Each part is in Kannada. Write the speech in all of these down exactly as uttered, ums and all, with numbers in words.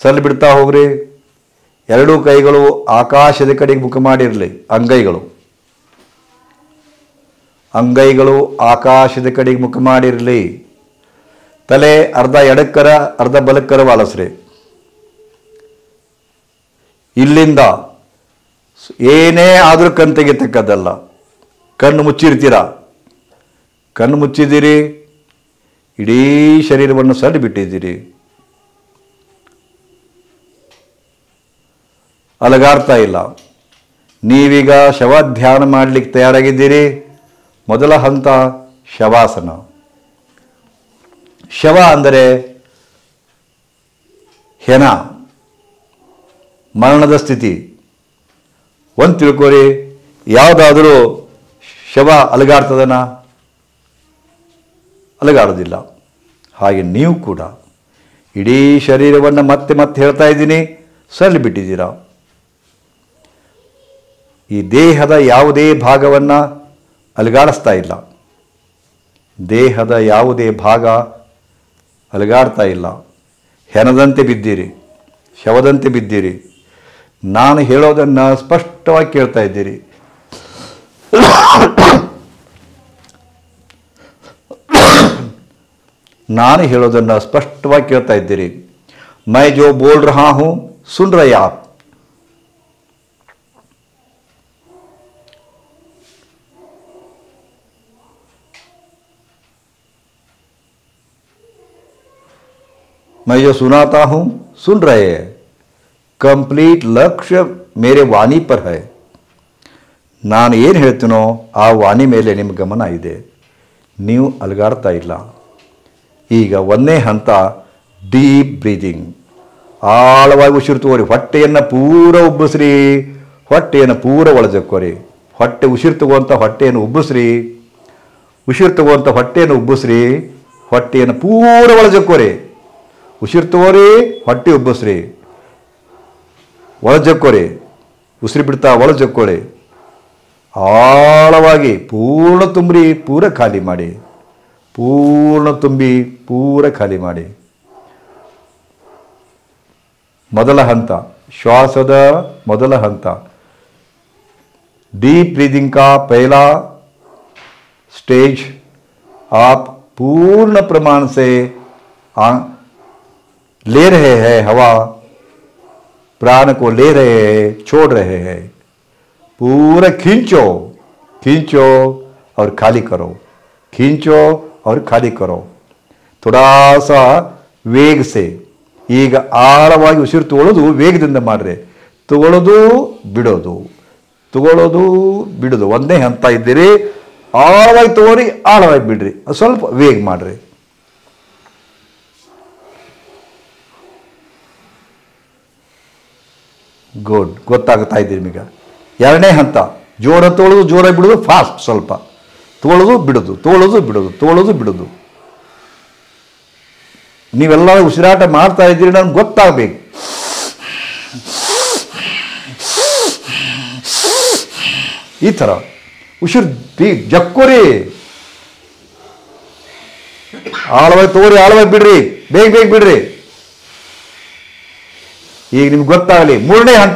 ಸಲ್ಲಿ ಬಿಡ್ತಾ ಹೋಗ್ರಿ. ಎರಡೂ ಕೈಗಳು ಆಕಾಶದ ಕಡೆಗೆ ಮುಖ ಮಾಡಿರಲಿ. ಅಂಗೈಗಳು ಅಂಗೈಗಳು ಆಕಾಶದ ಕಡೆಗೆ ಮುಖ ಮಾಡಿರಲಿ. ತಲೆ ಅರ್ಧ ಎಡಕ್ಕರ ಅರ್ಧ ಬಲಕ್ಕರ ವಾಲಸ್ರಿ. ಇಲ್ಲಿಂದ ಏನೇ ಆದರೂ ಕಣ್ ತೆಗಿತಕ್ಕದ್ದಲ್ಲ. ಕಣ್ಣು ಮುಚ್ಚಿರ್ತೀರ. ಕಣ್ಣು ಮುಚ್ಚಿದ್ದೀರಿ, ಇಡೀ ಶರೀರವನ್ನು ಸಡ್ಡು ಬಿಟ್ಟಿದ್ದೀರಿ. ಅಲಗಾಡ್ತಾ ಇಲ್ಲ. ನೀವೀಗ ಶವಧ್ಯಾನ ಮಾಡಲಿಕ್ಕೆ ತಯಾರಾಗಿದ್ದೀರಿ. ಮೊದಲ ಹಂತ ಶವಾಸನ. ಶವ ಅಂದರೆ ಹೆಣ, ಮರಣದ ಸ್ಥಿತಿ. ಒಂದು ತಿಳ್ಕೊರಿ, ಯಾವುದಾದರೂ ಶವ ಅಲಗಾಡ್ತದನ? ಅಲಗಾಡೋದಿಲ್ಲ. ಹಾಗೆ ನೀವು ಕೂಡ ಇಡೀ ಶರೀರವನ್ನು ಮತ್ತೆ ಮತ್ತೆ ಹೇಳ್ತಾ ಇದ್ದೀನಿ, ಸಲ್ಲಿ ಬಿಟ್ಟಿದ್ದೀರಾ. ಈ ದೇಹದ ಯಾವುದೇ ಭಾಗವನ್ನು ಅಲಗಾಡಿಸ್ತಾ ಇಲ್ಲ. ದೇಹದ ಯಾವುದೇ ಭಾಗ ಅಲಗಾಡ್ತಾ ಇಲ್ಲ. ಹೆಣದಂತೆ ಬಿದ್ದೀರಿ, ಶವದಂತೆ ಬಿದ್ದೀರಿ. ನಾನು ಹೇಳೋದನ್ನು ಸ್ಪಷ್ಟವಾಗಿ ಕೇಳ್ತಾ ಇದ್ದೀರಿ. ನಾನು ಹೇಳೋದನ್ನು ಸ್ಪಷ್ಟವಾಗಿ ಕೇಳ್ತಾ ಇದ್ದೀರಿ. ಮೈ ಜೋ ಬೋಲ್ ರಹಾ ಹೂಂ ಸುನ್ ರಹೆ ಆಪ್. मैं जो सुनाता हूं सुन रहे हैं. कंप्लीट लक्ष्य मेरे वाणी पर है. ನಾನು ಏನು ಹೇಳ್ತೀನೋ ಆ ವಾಣಿ ಮೇಲೆ ನಿಮ್ಮ ಗಮನ ಇದೆ. ನೀವು ಅಲಗಾಡ್ತಾ ಇಲ್ಲ. ಈಗ ಒಂದೇ ಹಂತ ಡೀಪ್ ಬ್ರೀದಿಂಗ್. ಆಳವಾಗಿ ಉಸಿರು ತಗೋರಿ. ಹೊಟ್ಟೆಯನ್ನು ಪೂರ ಉಬ್ಬಿಸ್ರಿ. ಹೊಟ್ಟೆಯನ್ನು ಪೂರ ಒಳಜಕ್ಕೋರಿ. ಹೊಟ್ಟೆ ಉಸಿರು ತಗೋಂಥ ಹೊಟ್ಟೆಯನ್ನು ಉಬ್ಬಿಸ್ರಿ. ಉಸಿರು ತಗೋಂಥ ಹೊಟ್ಟೆಯನ್ನು ಉಬ್ಬಿಸ್ರಿ. ಹೊಟ್ಟೆಯನ್ನು ಪೂರ ಒಳಜಕ್ಕೋರಿ. ಉಸಿರು ತಗೋರಿ, ಹೊಟ್ಟೆ ಉಬ್ಬಿಸ್ರಿ, ಒಳಜಕ್ಕೋರಿ. ಉಸಿರು ಬಿಡ್ತಾ ಒಳಜಕ್ಕೋಳಿ. ಆಳವಾಗಿ ಪೂರ್ಣ ತುಂಬ್ರಿ, ಪೂರ ಖಾಲಿ ಮಾಡಿ. ಪೂರ್ಣ ತುಂಬಿ ಪೂರ ಖಾಲಿ ಮಾಡಿ. ಮೊದಲ ಹಂತ, ಶ್ವಾಸದ ಮೊದಲ ಹಂತ. डीप ब्रीदिंग का पहला स्टेज, आप पूर्ण प्रमाण से ले रहे हैं हवा, प्राण को ले रहे हैं, छोड़ रहे हैं. पूरा खींचो, खींचो और खाली करो, खींचो और खाली करो. थोड़ा सा ವೇಗ ಸೆ. ಈಗ ಆಳವಾಗಿ ಉಸಿರು ತಗೊಳ್ಳೋದು ವೇಗದಿಂದ ಮಾಡ್ರಿ. ತಗೊಳ್ಳೋದು ಬಿಡೋದು, ತಗೊಳ್ಳೋದು ಬಿಡೋದು. ಒಂದೇ ಹಂತ ಇದ್ದೀರಿ. ಆಳವಾಗಿ ತಗೋರಿ, ಆಳವಾಗಿ ಬಿಡ್ರಿ. ಸ್ವಲ್ಪ ವೇಗ ಮಾಡ್ರಿ. ಗುಡ್, ಗೊತ್ತಾಗ್ತಾ ಇದ್ದೀರಿ ಈಗ. ಎರಡನೇ ಹಂತ ಜೋರ ತಗೊಳ್ಳೋದು, ಜೋರಾಗಿ ಬಿಡೋದು, ಫಾಸ್ಟ್. ಸ್ವಲ್ಪ ತಗೊಳ್ಳೋದು ಬಿಡೋದು, ತಗೊಳ್ಳೋದು ಬಿಡೋದು, ತಗೊಳ್ಳೋದು ಬಿಡೋದು. ನೀವೆಲ್ಲ ಉಸಿರಾಟ ಮಾಡ್ತಾ ಇದ್ದೀರಿ, ನನಗೆ ಗೊತ್ತಾಗಬೇಕು. ಈ ಥರ ಉಸಿರು ಜಕ್ಕೋರಿ. ಆಳವಾಗಿ ತಗೋರಿ, ಆಳವಾಗಿ ಬಿಡ್ರಿ, ಬೇಗ ಬೇಗ ಬಿಡ್ರಿ. ಈಗ ನಿಮ್ಗೆ ಗೊತ್ತಾಗಲಿ. ಮೂರನೇ ಹಂತ,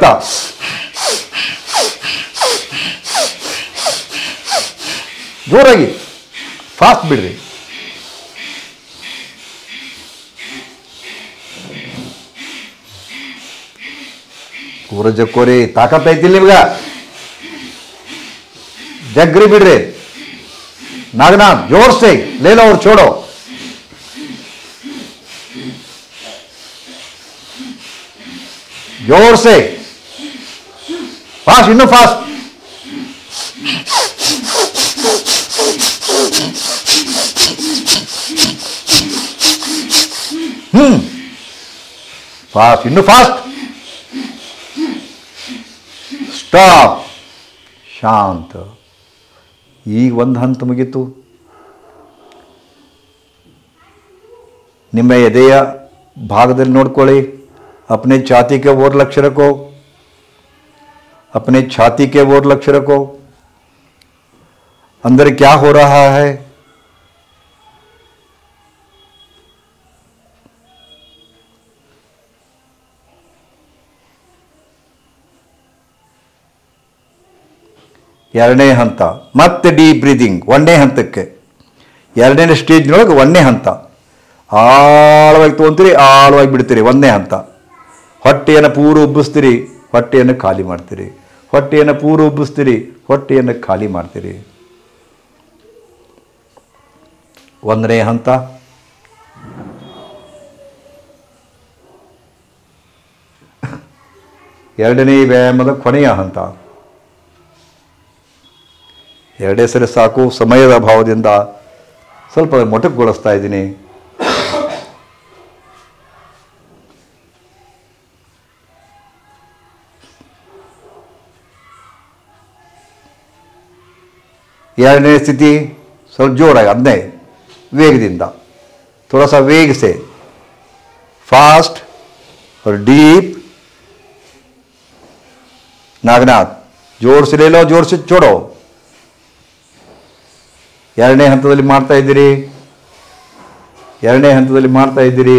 ಜೋರಾಗಿ ಫಾಸ್ಟ್ ಬಿಡ್ರಿ. ಪೂರ ಜಕ್ಕೋರಿ. ತಾಕತ್ ಐತಿಲ್ಲ ನಿಮ್ಗ, ಜಗ್ರಿ ಬಿಡ್ರಿ. नागनाथ जोर से ले लो और छोड़ो. जोर से, फास्ट, इनो फास्ट. हम्म फास्ट, इनो फास्ट. स्टॉप. शांत. ಈಗ ಒಂದು ಹಂತ ಮುಗೀತು. ನಿಮ್ಮ ಎದೆಯ ಭಾಗದಲ್ಲಿ ನೋಡ್ಕೊಳ್ಳಿ. अपने छाती के ओर लक्ष्य रखो, अपने छाती के ओर लक्ष्य रखो. अंदर क्या हो रहा है? ಎರಡನೇ ಹಂತ. ಮತ್ತೆ ಡೀಪ್ ಬ್ರೀದಿಂಗ್ ಒಂದನೇ ಹಂತಕ್ಕೆ. ಎರಡನೇ ಸ್ಟೇಜ್ನೊಳಗೆ ಒಂದನೇ ಹಂತ. ಆಳವಾಗಿ ತೊಗೊಂತೀರಿ, ಆಳವಾಗಿ ಬಿಡ್ತೀರಿ, ಒಂದನೇ ಹಂತ. ಹೊಟ್ಟೆಯನ್ನು ಪೂರ ಉಬ್ಬಿಸ್ತೀರಿ, ಹೊಟ್ಟೆಯನ್ನು ಖಾಲಿ ಮಾಡ್ತೀರಿ. ಹೊಟ್ಟೆಯನ್ನು ಪೂರ ಉಬ್ಬಿಸ್ತೀರಿ, ಹೊಟ್ಟೆಯನ್ನು ಖಾಲಿ ಮಾಡ್ತೀರಿ. ಒಂದನೇ ಹಂತ. ಎರಡನೇ ವ್ಯಾಯಾಮದ ಕೊನೆಯ ಹಂತ. ಎರಡೇ ಸರಿ ಸಾಕು, ಸಮಯದ ಅಭಾವದಿಂದ ಸ್ವಲ್ಪ ಮೊಟಕುಗೊಳಿಸ್ತಾ ಇದ್ದೀನಿ. ಎರಡನೇ ಸ್ಥಿತಿ ಸ್ವಲ್ಪ ಜೋರಾಗಿ, ಅದನ್ನೇ ವೇಗದಿಂದ, ಥೋड़ा सा वेग से, फास्ट और डीप. नागनाथ जोर से ले लो, जोर से छोड़ो. ಎರಡನೇ ಹಂತದಲ್ಲಿ ಮಾಡ್ತಾ ಇದ್ದೀರಿ, ಎರಡನೇ ಹಂತದಲ್ಲಿ ಮಾಡ್ತಾ ಇದ್ದೀರಿ.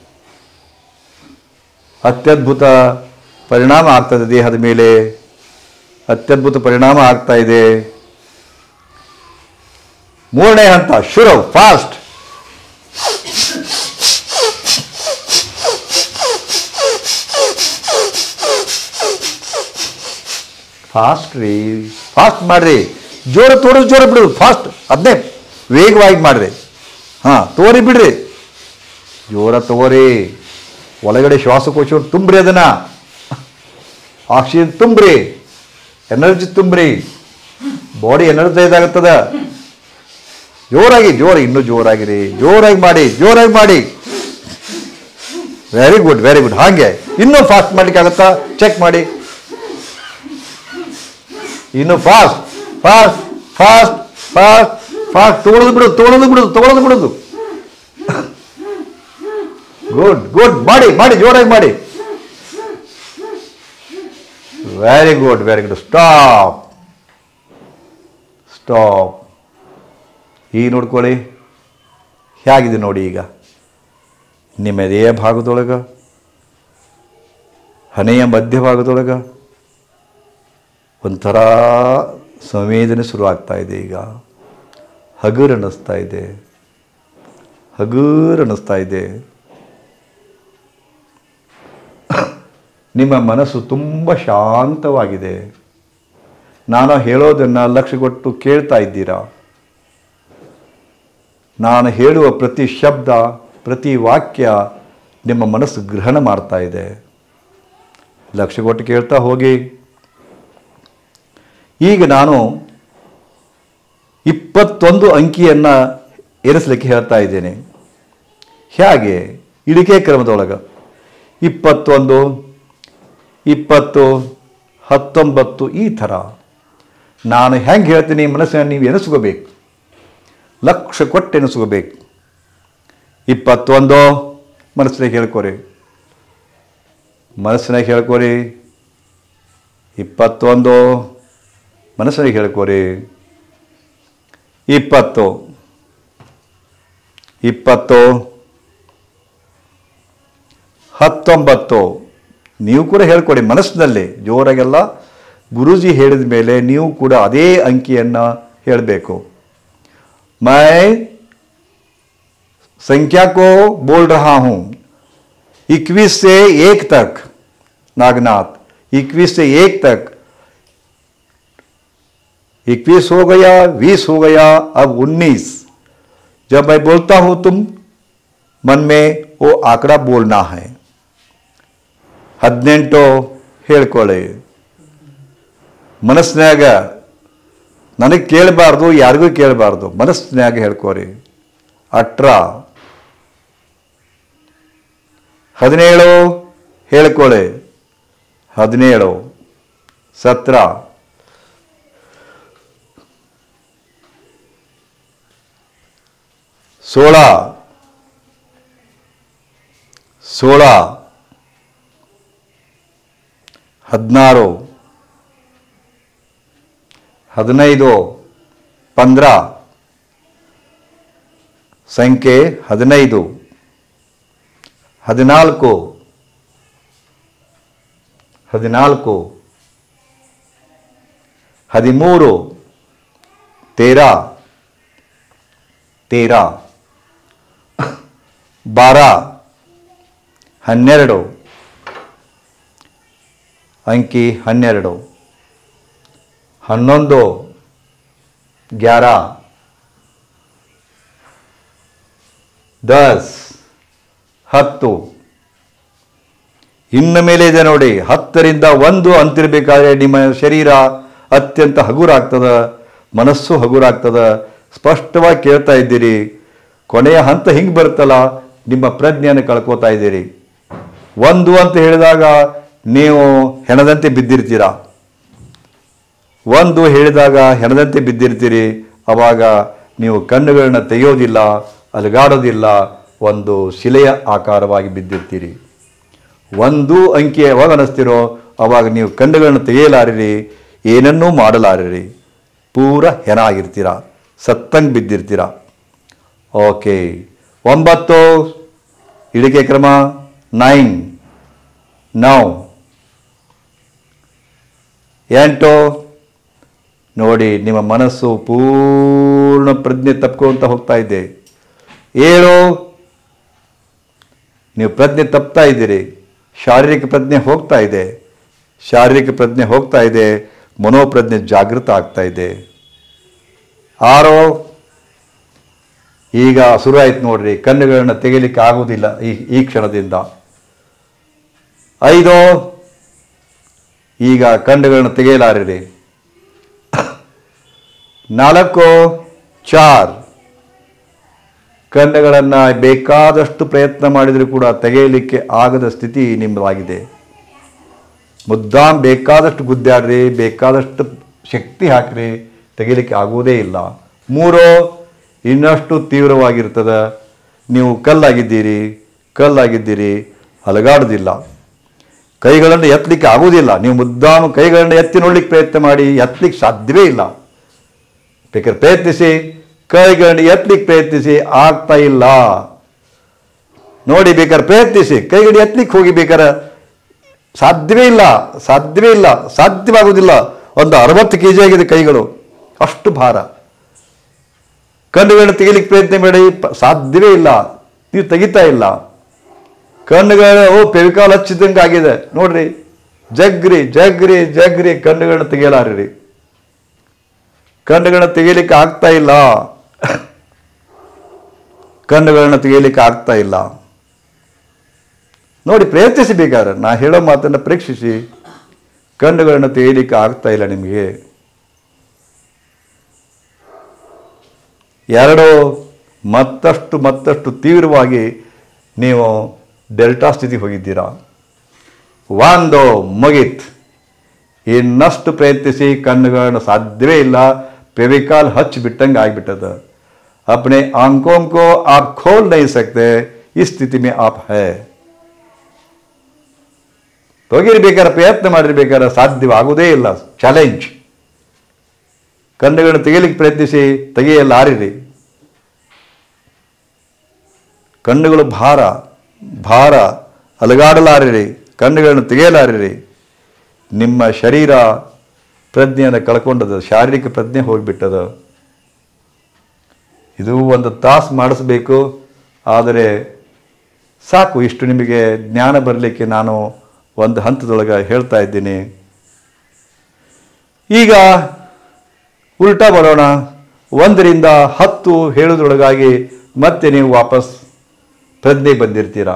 ಅತ್ಯದ್ಭುತ ಪರಿಣಾಮ ಆಗ್ತದೆ ದೇಹದ ಮೇಲೆ, ಅತ್ಯದ್ಭುತ ಪರಿಣಾಮ ಆಗ್ತಾ ಇದೆ. ಮೂರನೇ ಹಂತ ಶುರು, ಫಾಸ್ಟ್. ಫಾಸ್ಟ್ ರೀ, ಫಾಸ್ಟ್ ಮಾಡ್ರಿ. ಜೋರ ತೋರಿಸ್, ಜೋರ ಬಿಡೋದು, ಫಾಸ್ಟ್. ಅದನ್ನೇ ವೇಗವಾಗಿ ಮಾಡ್ರಿ. ಹಾಂ, ತೋರಿ ಬಿಡ್ರಿ, ಜೋರ ತಗೋರಿ. ಒಳಗಡೆ ಶ್ವಾಸಕೋಶ ತುಂಬ್ರಿ, ಅದನ್ನ ಆಕ್ಸಿಜನ್ ತುಂಬ್ರಿ, ಎನರ್ಜಿ ತುಂಬ್ರಿ, ಬಾಡಿ ಎನರ್ಜೈಸ್ ಆಗುತ್ತದ. ಜೋರಾಗಿ, ಜೋರ, ಇನ್ನೂ ಜೋರಾಗಿರಿ, ಜೋರಾಗಿ ಮಾಡಿ, ಜೋರಾಗಿ ಮಾಡಿ. Very good, very good. ಹಾಗೆ ಇನ್ನೂ ಫಾಸ್ಟ್ ಮಾಡ್ಲಿಕ್ಕೆ ಆಗುತ್ತಾ ಚೆಕ್ ಮಾಡಿ. ಇನ್ನು fast, fast, fast, fast, fast. ತೊಗೊಳೋದು ಬಿಡೋದು, ತೊಗೊಳೋದು ಬಿಡೋದು, ತೊಗೊಳೋದು ಬಿಡೋದು. Good, good. ಮಾಡಿ, ಮಾಡಿ, ಜೋರಾಗಿ ಮಾಡಿ. Very good, very good. Stop, stop. ಈಗ ನೋಡ್ಕೊಳ್ಳಿ, ಹೇಗಿದೆ ನೋಡಿ. ಈಗ ನಿಮ್ಮ ಎದೆಯ ಭಾಗದೊಳಗೆ, ಹಣೆಯ ಮಧ್ಯಭಾಗದೊಳಗೆ ಒಂಥರ ಸಂವೇದನೆ ಶುರುವಾಗ್ತಾ ಇದೆ. ಈಗ ಹಗುರು ಅನ್ನಿಸ್ತಾ ಇದೆ, ಹಗುರು ಅನ್ನಿಸ್ತಾ ಇದೆ. ನಿಮ್ಮ ಮನಸ್ಸು ತುಂಬ ಶಾಂತವಾಗಿದೆ. ನಾನು ಹೇಳೋದನ್ನು ಲಕ್ಷ್ಯ ಕೊಟ್ಟು ಕೇಳ್ತಾ ಇದ್ದೀರಾ? ನಾನು ಹೇಳುವ ಪ್ರತಿ ಶಬ್ದ, ಪ್ರತಿ ವಾಕ್ಯ ನಿಮ್ಮ ಮನಸ್ಸು ಗ್ರಹಣ ಮಾಡ್ತಾ ಇದೆ. ಲಕ್ಷ್ಯ ಕೊಟ್ಟು ಕೇಳ್ತಾ ಹೋಗಿ. ಈಗ ನಾನು ಇಪ್ಪತ್ತೊಂದು ಅಂಕಿಯನ್ನು ಏರಿಸಲಿಕ್ಕೆ ಹೇಳ್ತಾ ಇದ್ದೇನೆ. ಹೇಗೆ? ಇಳಿಕೆ ಕ್ರಮದೊಳಗೆ ಇಪ್ಪತ್ತೊಂದು, ಇಪ್ಪತ್ತು, ಹತ್ತೊಂಬತ್ತು, ಈ ಥರ ನಾನು ಹೆಂಗೆ ಹೇಳ್ತೀನಿ ಮನಸ್ಸನ್ನು ನೀವು ಎನಿಸ್ಕೋಬೇಕು, ಲಕ್ಷ್ಯ ಕೊಟ್ಟು ಎನಿಸ್ಕೋಬೇಕು. ಇಪ್ಪತ್ತೊಂದು ಮನಸ್ಸಿನಾಗ ಹೇಳ್ಕೊರಿ, ಮನಸ್ಸಿನಾಗ ಹೇಳ್ಕೊರಿ. ಇಪ್ಪತ್ತೊಂದು ಮನಸ್ಸಿನಾಗ ಹೇಳ್ಕೊರಿ. ಇಪ್ಪತ್ತು, ಇಪ್ಪತ್ತು, ಹತ್ತೊಂಬತ್ತು. ನೀವು ಕೂಡ ಹೇಳ್ಕೊಡಿ ಮನಸ್ಸಿನಲ್ಲಿ, ಜೋರಾಗೆಲ್ಲ. ಗುರೂಜಿ ಹೇಳಿದ ಮೇಲೆ ನೀವು ಕೂಡ ಅದೇ ಅಂಕಿಯನ್ನು ಹೇಳಬೇಕು. मैं संख्या को बोल रहा हूं, इक्कीस से एक तक. नागनाथ, इक्कीस से एक तक. इक्कीस हो गया, बीस हो गया, अब उन्नीस. जब मैं बोलता हूं तुम मन में वो आंकड़ा बोलना है. ಹದಿನೆಂಟು ಹೇಳ್ಕೊಳ್ಳಿ ಮನಸ್ಸಿನಾಗ. ನನಗೆ ಕೇಳಬಾರ್ದು, ಯಾರಿಗೂ ಕೇಳಬಾರ್ದು, ಮನಸ್ಸಿನಾಗ ಹೇಳ್ಕೋರಿ. ಅಟ್ರ ಹದಿನೇಳು ಹೇಳ್ಕೊಳ್ಳಿ. ಹದಿನೇಳು, ಸತ್ರ, ಸೋಳ, ಸೋಳ, ಹದಿನಾರು, ಹದಿನೈದು, ಪಂದ್ರ. ಸಂಖ್ಯೆ ಹದಿನೈದು. ಹದಿನಾಲ್ಕು, ಹದಿನಾಲ್ಕು, ಹದಿಮೂರು, ತೇರಾ ತೇರಾ ಬಾರ, ಹನ್ನೆರಡು, ಅಂಕಿ ಹನ್ನೆರಡು, ಹನ್ನೊಂದು, ಗ್ಯಾರ, ದಸ್, ಹತ್ತು. ಇನ್ನು ಮೇಲೆ ಇದೆ ನೋಡಿ, ಹತ್ತರಿಂದ ಒಂದು ಅಂತಿರಬೇಕಾದ್ರೆ ನಿಮ್ಮ ಶರೀರ ಅತ್ಯಂತ ಹಗುರಾಗ್ತದ, ಮನಸ್ಸು ಹಗುರಾಗ್ತದ, ಸ್ಪಷ್ಟವಾಗಿ ಕೇಳ್ತಾ ಇದ್ದೀರಿ. ಕೊನೆಯ ಹಂತ ಹಿಂಗೆ ಬರುತ್ತಲ್ಲ, ನಿಮ್ಮ ಪ್ರಜ್ಞೆಯನ್ನು ಕಳ್ಕೋತಾ ಇದ್ದೀರಿ. ಒಂದು ಅಂತ ಹೇಳಿದಾಗ ನೀವು ಹೆಣದಂತೆ ಬಿದ್ದಿರ್ತೀರ. ಒಂದು ಹೇಳಿದಾಗ ಹೆಣದಂತೆ ಬಿದ್ದಿರ್ತೀರಿ. ಆವಾಗ ನೀವು ಕಣ್ಣುಗಳನ್ನ ತೆಗೆಯೋದಿಲ್ಲ, ಅಲುಗಾಡೋದಿಲ್ಲ, ಒಂದು ಶಿಲೆಯ ಆಕಾರವಾಗಿ ಬಿದ್ದಿರ್ತೀರಿ. ಒಂದು ಅಂಕಿ ಯಾವಾಗ ಅನ್ನಿಸ್ತಿರೋ ಆವಾಗ ನೀವು ಕಣ್ಣುಗಳನ್ನು ತೆಗೆಯಲಾರಿರಿ, ಏನನ್ನೂ ಮಾಡಲಾರಿರಿ, ಪೂರ ಹೆಣ ಆಗಿರ್ತೀರ, ಸತ್ತಂಗೆ ಬಿದ್ದಿರ್ತೀರ. ಓಕೆ. ಒಂಬತ್ತು, ಇಳಿಕೆ ಕ್ರಮ, ನೈನ್, ನೌ. ಎಂಟು, ನೋಡಿ ನಿಮ್ಮ ಮನಸ್ಸು ಪೂರ್ಣ ಪ್ರಜ್ಞೆ ತಪ್ಕೊಂತ ಹೋಗ್ತಾ ಇದೆ. ಏಳು, ನೀವು ಪ್ರಜ್ಞೆ ತಪ್ತಾ ಇದ್ದೀರಿ, ಶಾರೀರಿಕ ಪ್ರಜ್ಞೆ ಹೋಗ್ತಾ ಇದೆ, ಶಾರೀರಿಕ ಪ್ರಜ್ಞೆ ಹೋಗ್ತಾ ಇದೆ, ಮನೋಪ್ರಜ್ಞೆ ಜಾಗೃತ ಆಗ್ತಾ ಇದೆ. ಆರು, ಈಗ ಶುರು ಆಯ್ತು ನೋಡ್ರಿ, ಕಣ್ಣುಗಳನ್ನ ತೆಗಿಲಿಕ್ಕೆ ಆಗುವುದಿಲ್ಲ ಈ ಈ ಕ್ಷಣದಿಂದ. ಐದು, ಈಗ ಕಣ್ಣುಗಳನ್ನ ತೆಗೆಯಲಾರಿರಿ. ನಾಲ್ಕು, ಚಾರ್, ಕಣ್ಣುಗಳನ್ನು ಬೇಕಾದಷ್ಟು ಪ್ರಯತ್ನ ಮಾಡಿದರೂ ಕೂಡ ತೆಗೆಯಲಿಕ್ಕೆ ಆಗದ ಸ್ಥಿತಿ ನಿಮ್ಮದಾಗಿದೆ. ಮುದ್ದಾಂ ಬೇಕಾದಷ್ಟು ಗುದ್ದಾಡ್ರಿ, ಬೇಕಾದಷ್ಟು ಶಕ್ತಿ ಹಾಕ್ರಿ, ತೆಗೆಯಲಿಕ್ಕೆ ಆಗುವುದೇ ಇಲ್ಲ. ಮೂರು, ಇನ್ನಷ್ಟು ತೀವ್ರವಾಗಿರ್ತದೆ, ನೀವು ಕಲ್ಲಾಗಿದ್ದೀರಿ, ಕಲ್ಲಾಗಿದ್ದೀರಿ, ಅಲಗಾಡೋದಿಲ್ಲ, ಕೈಗಳನ್ನು ಎತ್ತಲಿಕ್ಕೆ ಆಗುವುದಿಲ್ಲ. ನೀವು ಮುದ್ದಾನು ಕೈಗಳನ್ನು ಎತ್ತಿ ನೋಡ್ಲಿಕ್ಕೆ ಪ್ರಯತ್ನ ಮಾಡಿ, ಎತ್ತಲಿಕ್ಕೆ ಸಾಧ್ಯವೇ ಇಲ್ಲ. ಬೇಕಾದ್ರೆ ಪ್ರಯತ್ನಿಸಿ, ಕೈಗಳನ್ನು ಎತ್ತಲಿಕ್ಕೆ ಪ್ರಯತ್ನಿಸಿ, ಆಗ್ತಾ ಇಲ್ಲ ನೋಡಿ. ಬೇಕಾದ್ರೆ ಪ್ರಯತ್ನಿಸಿ, ಕೈಗಳು ಎತ್ತಲಿಕ್ಕೆ ಹೋಗಿ, ಬೇಕಾದ್ರೆ ಸಾಧ್ಯವೇ ಇಲ್ಲ, ಸಾಧ್ಯವೇ ಇಲ್ಲ, ಸಾಧ್ಯವಾಗುವುದಿಲ್ಲ. ಒಂದು ಅರವತ್ತು ಕೆ ಜಿ ಆಗಿದೆ ಕೈಗಳು, ಅಷ್ಟು ಭಾರ. ಕಣ್ಣುಗಳನ್ನು ತೆಗಿಲಿಕ್ಕೆ ಪ್ರಯತ್ನ ಮಾಡಿ, ಸಾಧ್ಯವೇ ಇಲ್ಲ, ನೀವು ತೆಗಿತಾ ಇಲ್ಲ. ಕಣ್ಣುಗಳು ಓ ಪೆವಿಕಾಲ್ ಹಚ್ಚಿದಂಗೆ ಆಗಿದೆ ನೋಡ್ರಿ, ಜಗ್ರಿ ಜಗ್ರಿ ಜಗ್ರಿ, ಕಣ್ಣುಗಳನ್ನ ತೆಗೆಯಲಾರಿರಿ, ಕಣ್ಣುಗಳನ್ನ ತೆಗಿಲಿಕ್ಕೆ ಆಗ್ತಾ ಇಲ್ಲ, ಕಣ್ಣುಗಳನ್ನ ತೆಗಿಲಿಕ್ಕೆ ಆಗ್ತಾ ಇಲ್ಲ ನೋಡಿ. ಪ್ರಯತ್ನಿಸಿ, ಬೇಕಾದ್ರೆ ನಾ ಹೇಳೋ ಮಾತನ್ನು ಪರೀಕ್ಷಿಸಿ. ಕಣ್ಣುಗಳನ್ನ ತೆಗಿಲಿಕ್ಕೆ ಆಗ್ತಾ ಇಲ್ಲ ನಿಮಗೆ. ಎರಡು, ಮತ್ತಷ್ಟು ಮತ್ತಷ್ಟು ತೀವ್ರವಾಗಿ ನೀವು ಡೆಲ್ಟಾ ಸ್ಥಿತಿ ಹೋಗಿದ್ದೀರಾ. ಒಂದು ಮುಗಿತ್, ಇನ್ನಷ್ಟು ಪ್ರಯತ್ನಿಸಿ, ಕಣ್ಣುಗಳನ್ನು ಸಾಧ್ಯವೇ ಇಲ್ಲ, ಫೆವಿಕಾಲ್ ಹಚ್ಚಿ ಬಿಟ್ಟಂಗೆ ಆಗಿಬಿಟ್ಟದ. अपने आंखों को आप खोल नहीं सकते, इस स्थिति में आप है. ತೆಗಿರ್ಬೇಕಾದ್ರೆ ಪ್ರಯತ್ನ ಮಾಡಿರ್ಬೇಕಾದ್ರೆ ಸಾಧ್ಯವಾಗುವುದೇ ಇಲ್ಲ, ಚಾಲೆಂಜ್. ಕಣ್ಣುಗಳನ್ನು ತೆಗೆಯಲಿಕ್ಕೆ ಪ್ರಯತ್ನಿಸಿ, ತೆಗೆಯಲಾರಿರಿ. ಕಣ್ಣುಗಳು ಭಾರ ಭಾರ, ಅಲಗಾಡಲಾರಿರಿ, ಕಣ್ಣುಗಳನ್ನು ತೆಗೆಯಲಾರಿರಿ. ನಿಮ್ಮ ಶರೀರ ಪ್ರಜ್ಞೆಯನ್ನು ಕಳ್ಕೊಂಡದ, ಶಾರೀರಿಕ ಪ್ರಜ್ಞೆ ಹೋಗಿಬಿಟ್ಟದ. ಇದು ಒಂದು ತಾಸು ಮಾಡಿಸ್ಬೇಕು, ಆದರೆ ಸಾಕು. ಇಷ್ಟು ನಿಮಗೆ ಜ್ಞಾನ ಬರಲಿಕ್ಕೆ ನಾನು ಒಂದು ಹಂತದೊಳಗೆ ಹೇಳ್ತಾ ಇದ್ದೀನಿ. ಈಗ ಉಲ್ಟಾ ಬರೋಣ. ಒಂದರಿಂದ ಹತ್ತು ಹೇಳೋದ್ರೊಳಗಾಗಿ ಮತ್ತೆ ನೀವು ವಾಪಸ್ ಪ್ರಜ್ಞೆ ಬಂದಿರ್ತೀರ.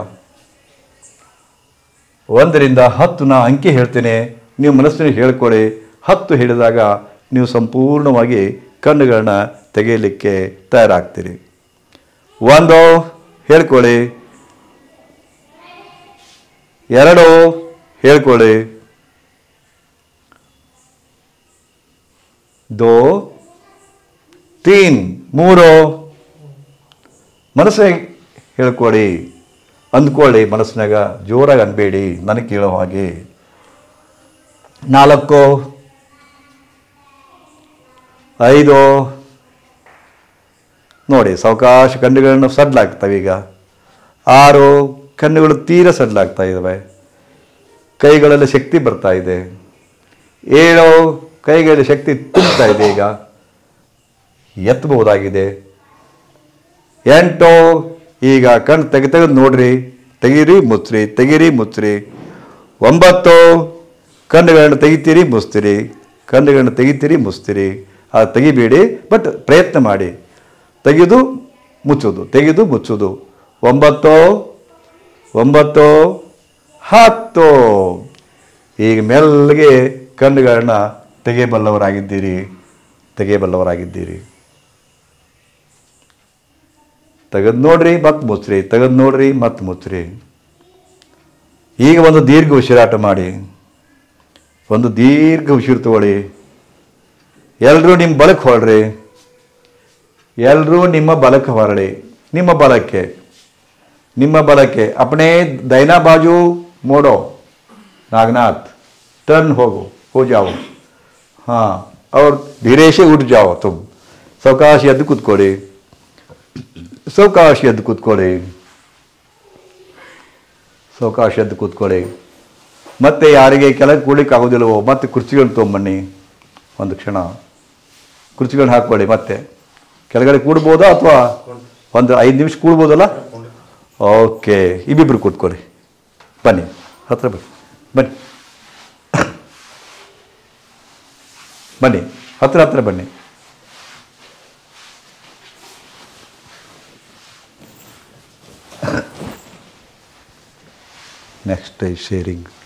ಒಂದರಿಂದ ಹತ್ತು ನಾ ಅಂಕಿ ಹೇಳ್ತೇನೆ, ನೀವು ಮನಸ್ಸಿನಲ್ಲಿ ಹೇಳ್ಕೊಳ್ಳಿ. ಹತ್ತು ಹೇಳಿದಾಗ ನೀವು ಸಂಪೂರ್ಣವಾಗಿ ಕಣ್ಣುಗಳನ್ನ ತೆಗೆಯಲಿಕ್ಕೆ ತಯಾರಾಗ್ತೀರಿ. ಒಂದು ಹೇಳ್ಕೊಳ್ಳಿ, ಎರಡು ಹೇಳ್ಕೊಳ್ಳಿ, ದೋ ತೀನ್ ಮೂರು ಮನಸ್ಸಿನಾಗ ಹೇಳ್ಕೊಳ್ಳಿ, ಅಂದ್ಕೊಳ್ಳಿ, ಮನಸ್ಸಿನಾಗ ಜೋರಾಗಿ ಅನ್ಬೇಡಿ, ನನಗೆ ಕೇಳೋ ಹಾಗೆ. ನಾಲ್ಕು, ಐದು ನೋಡಿ, ಸಾವಕಾಶ ಕಣ್ಣುಗಳನ್ನು ಸಡ್ಲಾಗ್ತವೆ. ಈಗ ಆರು, ಕಣ್ಣುಗಳು ತೀರ ಸಡ್ಲಾಗ್ತಾ ಇದ್ದಾವೆ, ಕೈಗಳಲ್ಲಿ ಶಕ್ತಿ ಬರ್ತಾ ಇದೆ. ಏಳು, ಕೈಗೆ ಶಕ್ತಿ ತುಂಬ್ತಾ ಇದೆ. ಈಗ ಎತ್ತಬಹುದಾಗಿದೆ. ಎಂಟು, ಈಗ ಕಣ್ಣು ತೆಗೆ ತೆಗೆದು ನೋಡ್ರಿ, ತೆಗೀರಿ ಮುಚ್ಚ್ರಿ, ತೆಗೀರಿ ಮುಚ್ಚ್ರಿ. ಒಂಬತ್ತು, ಕಣ್ಣುಗಳನ್ನು ತೆಗಿತೀರಿ ಮುಚ್ತೀರಿ, ಕಣ್ಣುಗಳನ್ನು ತೆಗಿತೀರಿ ಮುಚ್ತೀರಿ. ಅದು ತೆಗಿಬೇಡಿ, ಬಟ್ ಪ್ರಯತ್ನ ಮಾಡಿ. ತೆಗೆದು ಮುಚ್ಚೋದು, ತೆಗೆದು ಮುಚ್ಚೋದು. ಒಂಬತ್ತು, ಒಂಬತ್ತು, ಹತ್ತು. ಈಗ ಮೆಲ್ಲಗೆ ಕಣ್ಣುಗಳನ್ನ ತೆಗೆಯಬಲ್ಲವರಾಗಿದ್ದೀರಿ, ತೆಗೆಯಬಲ್ಲವರಾಗಿದ್ದೀರಿ. ತೆಗೆದು ನೋಡ್ರಿ ಮತ್ತೆ ಮುಚ್ಚ್ರಿ, ತೆಗೆದು ನೋಡ್ರಿ ಮತ್ತೆ ಮುಚ್ಚ್ರಿ. ಈಗ ಒಂದು ದೀರ್ಘ ಉಸಿರಾಟ ಮಾಡಿ, ಒಂದು ದೀರ್ಘ ಉಸಿರು ತಗೊಳ್ಳಿ. ಎಲ್ಲರೂ ನಿಮ್ಮ ಬಲಕ್ಕೆ ಹೊರಡ್ರಿ, ಎಲ್ಲರೂ ನಿಮ್ಮ ಬಲಕ್ಕೆ ಹೊರಡಿ, ನಿಮ್ಮ ಬಲಕ್ಕೆ, ನಿಮ್ಮ ಬಲಕ್ಕೆ. अपने दाहिना बाजू मोड़ो नागनाथ, टर्न हो हो जाओ. हाँ, और धीरे से उठ जाओ. तुम सावकाश ಎದ್ದು ಕೂತ್ಕೊಳ್ಳಿ, ಸಾವಕಾಶ ಎದ್ದು ಕೂತ್ಕೊಳ್ಳಿ, ಸಾವಕಾಶ ಎದ್ದು ಕೂತ್ಕೊಳ್ಳಿ. ಮತ್ತೆ ಯಾರಿಗೆ ಕೆಳಗೆ ಕೂಡ್ಲಿಕ್ಕೆ ಆಗೋದಿಲ್ಲವೋ ಮತ್ತೆ ಕುರ್ಚಿಗಳನ್ನ ತೊಗೊಂಬನ್ನಿ. ಒಂದು ಕ್ಷಣ ಕುರ್ಚಿಗಳನ್ನ ಹಾಕ್ಕೊಳ್ಳಿ. ಮತ್ತೆ ಕೆಳಗಡೆ ಕೂಡ್ಬೋದಾ ಅಥವಾ ಒಂದು ಐದು ನಿಮಿಷ ಕೂಡ್ಬೋದಲ್ಲ? ಓಕೆ, ಇಬ್ಬಿಬ್ರು ಕೂತ್ಕೊಳ್ಳಿ. ಬನ್ನಿ, ಹತ್ರ ಬನ್ನಿ, ಬನ್ನಿ ಬನ್ನಿ, ಹತ್ರ ಹತ್ರ ಬನ್ನಿ. Next is sharing.